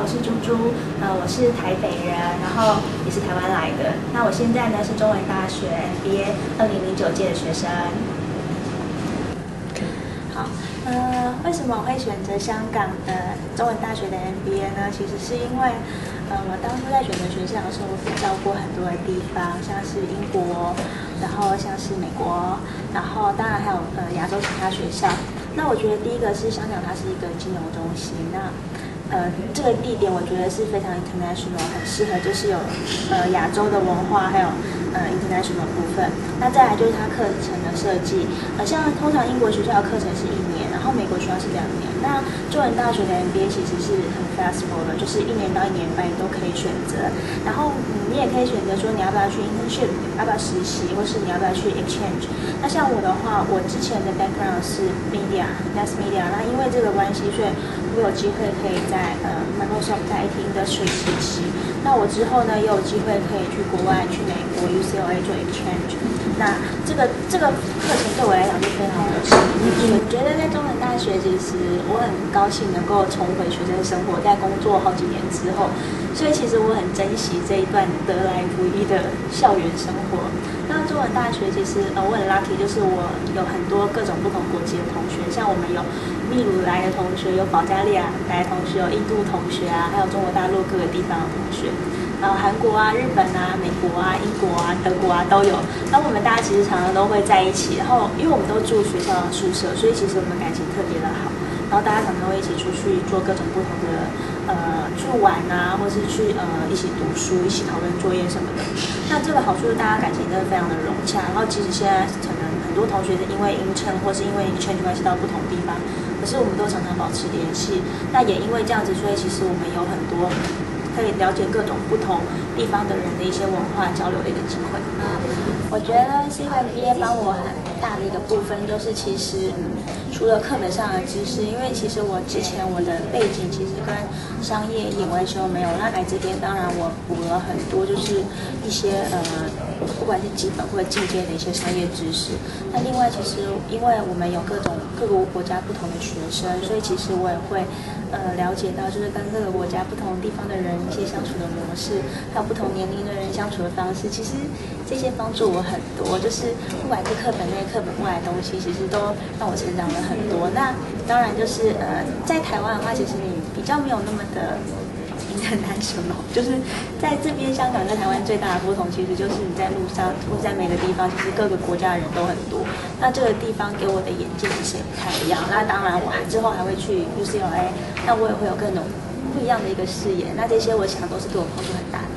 我是猪猪，我是台北人，然后也是台湾来的。那我现在呢是中文大学 MBA 2009届的学生。好，为什么我会选择香港的中文大学的 MBA 呢？其实是因为，我当初在选择学校的时候，我比较过很多的地方，像是英国，然后像是美国，然后当然还有亚洲其他学校。那我觉得第一个是香港，它是一个金融中心。那这个地点我觉得是非常 international， 很适合就是有亚洲的文化，还有international 的部分。那再来就是它课程的设计，像通常英国学校的课程是1年，然后美国学校是2年。那中文大学的 MBA 其实是很 flexible 的，就是1年到1年半你都可以选择。然后你也可以选择说你要不要去 internship， 要不要实习，或是你要不要去 exchange。那像我的话，我之前的 background 是 mass media， 那因为这个关系，所以我有机会可以在Microsoft 在 IT industry 实习。那我之后呢也有机会可以去国外，去美国 UCLA 做 exchange。那这个课程对我来讲就非常有吸引力。我觉得在中文大学，其实我很高兴能够重回学生生活，在工作好几年之后，所以其实我很珍惜这一段得来不易的校园生活。那中文大学其实我很 lucky， 就是我有很多各种不同国籍的同学，像我们有秘鲁来的同学，有保加利亚来的同学，有印度同学啊，还有中国大陆各个地方的同学。韩国啊、日本啊、美国啊、英国啊、德国啊都有。那我们大家其实常常都会在一起，然后因为我们都住学校的宿舍，所以其实我们感情特别的好。然后大家常常会一起出去做各种不同的去玩啊，或是去一起读书、一起讨论作业什么的。那这个好处是大家感情真的非常的融洽。然后其实现在可能很多同学是因为英称或是因为exchange关系到不同地方，可是我们都常常保持联系。那也因为这样子，所以其实我们有很多可以了解各种不同地方的人的一些文化交流的一个机会。我觉得CUMBA帮我很大的一个部分就是，其实除了课本上的知识，因为其实我之前我的背景其实跟商业一点关系都没有。那来这边当然我补了很多，就是一些不管是基本或者进阶的一些商业知识。那另外其实因为我们有各个国家不同的学生，所以其实我也会了解到就是跟各个国家不同地方的人一些相处的模式，还有不同年龄的人相处的方式。其实这些帮助我很多，就是不管是课本内、课本外的东西，其实都让我成长了很多。那当然就是在台湾的话，其实你比较没有那么的international，就是在这边香港跟台湾最大的不同，其实就是你在路上或在每个地方，其实各个国家的人都很多。那这个地方给我的眼界其实也不太一样。那当然我之后还会去 UCLA， 那我也会有各种不一样的一个视野。那这些我想都是对我帮助很大的。